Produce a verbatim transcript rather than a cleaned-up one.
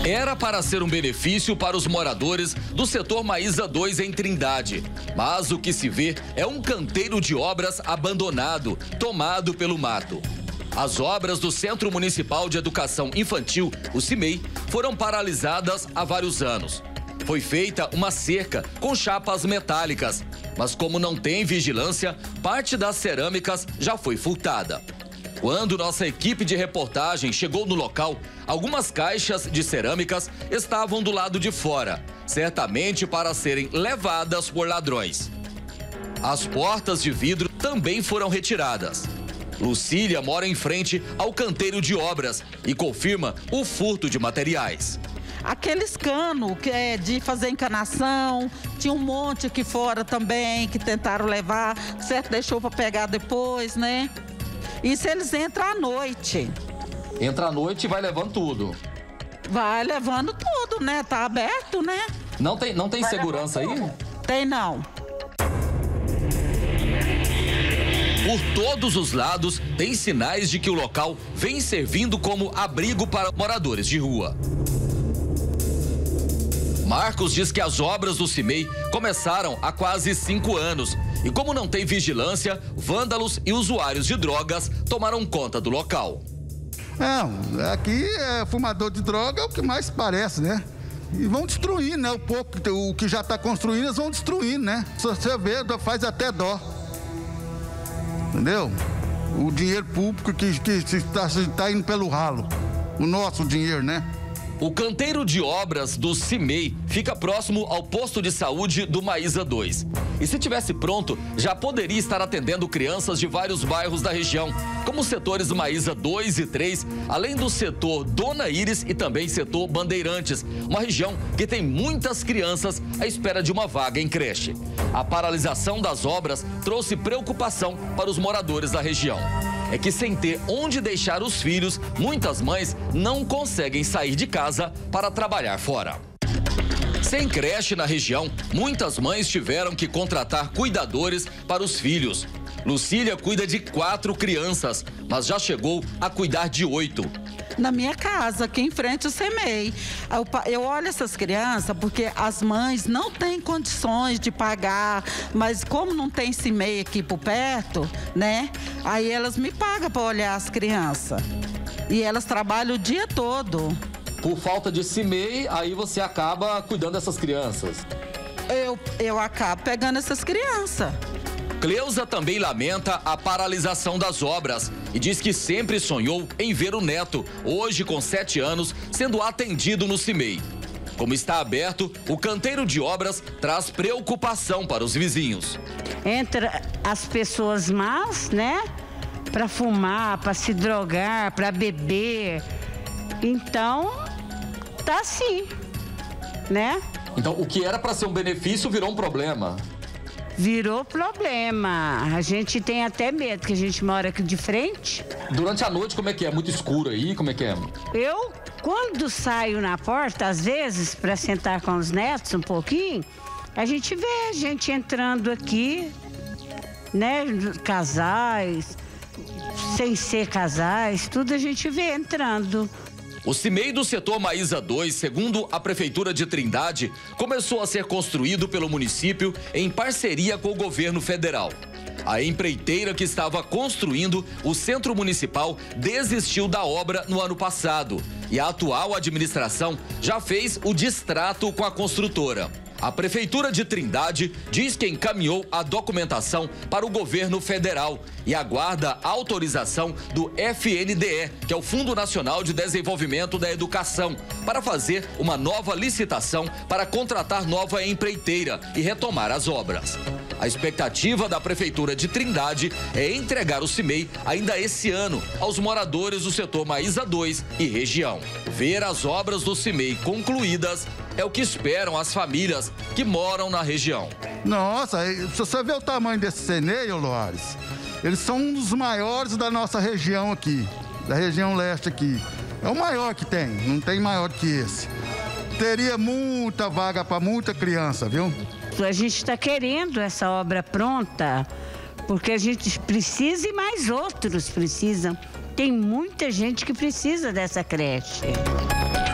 Era para ser um benefício para os moradores do setor Maísa dois em Trindade. Mas o que se vê é um canteiro de obras abandonado, tomado pelo mato. As obras do Centro Municipal de Educação Infantil, o CIMEI, foram paralisadas há vários anos. Foi feita uma cerca com chapas metálicas, mas como não tem vigilância, parte das cerâmicas já foi furtada. Quando nossa equipe de reportagem chegou no local, algumas caixas de cerâmicas estavam do lado de fora, certamente para serem levadas por ladrões. As portas de vidro também foram retiradas. Lucília mora em frente ao canteiro de obras e confirma o furto de materiais. Aqueles canos que é de fazer encanação, tinha um monte aqui fora também que tentaram levar, certo? Deixou para pegar depois, né? Isso eles entram à noite. Entra à noite e vai levando tudo. Vai levando tudo, né? Tá aberto, né? Não tem, não tem segurança aí? Tem não. Por todos os lados, tem sinais de que o local vem servindo como abrigo para moradores de rua. Marcos diz que as obras do CIMEI começaram há quase cinco anos. E como não tem vigilância, vândalos e usuários de drogas tomaram conta do local. Não, aqui é fumador de droga, é o que mais parece, né? E vão destruindo, né? O pouco, o que já está construindo, eles vão destruindo, né? Se você vê, faz até dó. Entendeu? O dinheiro público que está tá indo pelo ralo. O nosso dinheiro, né? O canteiro de obras do CIMEI fica próximo ao posto de saúde do Maísa dois. E se tivesse pronto, já poderia estar atendendo crianças de vários bairros da região, como os setores Maísa dois e três, além do setor Dona Iris e também setor Bandeirantes, uma região que tem muitas crianças à espera de uma vaga em creche. A paralisação das obras trouxe preocupação para os moradores da região. É que sem ter onde deixar os filhos, muitas mães não conseguem sair de casa para trabalhar fora. Sem creche na região, muitas mães tiveram que contratar cuidadores para os filhos. Lucília cuida de quatro crianças, mas já chegou a cuidar de oito. Na minha casa, aqui em frente ao CIMEI. Eu, eu olho essas crianças porque as mães não têm condições de pagar, mas como não tem CIMEI aqui por perto, né? Aí elas me pagam para olhar as crianças. E elas trabalham o dia todo. Por falta de CIMEI, aí você acaba cuidando dessas crianças. Eu, eu acabo pegando essas crianças. Cleusa também lamenta a paralisação das obras e diz que sempre sonhou em ver o neto, hoje com sete anos, sendo atendido no CIMEI. Como está aberto, o canteiro de obras traz preocupação para os vizinhos. Entra as pessoas más, né? Para fumar, para se drogar, para beber. Então, tá assim, né? Então, o que era para ser um benefício virou um problema. Virou problema. A gente tem até medo, que a gente mora aqui de frente. Durante a noite, como é que é? Muito escuro aí? Como é que é? Eu, quando saio na porta, às vezes, para sentar com os netos um pouquinho, a gente vê a gente entrando aqui, né? Casais, sem ser casais, tudo a gente vê entrando. O CIMEI do setor Maísa dois, segundo a Prefeitura de Trindade, começou a ser construído pelo município em parceria com o governo federal. A empreiteira que estava construindo o Centro Municipal desistiu da obra no ano passado e a atual administração já fez o distrato com a construtora. A Prefeitura de Trindade diz que encaminhou a documentação para o governo federal e aguarda a autorização do F N D E, que é o Fundo Nacional de Desenvolvimento da Educação, para fazer uma nova licitação para contratar nova empreiteira e retomar as obras. A expectativa da Prefeitura de Trindade é entregar o CIMEI ainda esse ano aos moradores do setor Maísa dois e região. Ver as obras do CIMEI concluídas é o que esperam as famílias que moram na região. Nossa, se você vê o tamanho desse CIMEI, Loares, eles são um dos maiores da nossa região aqui, da região leste aqui. É o maior que tem, não tem maior que esse. Teria muita vaga para muita criança, viu? A gente está querendo essa obra pronta, porque a gente precisa e mais outros precisam. Tem muita gente que precisa dessa creche.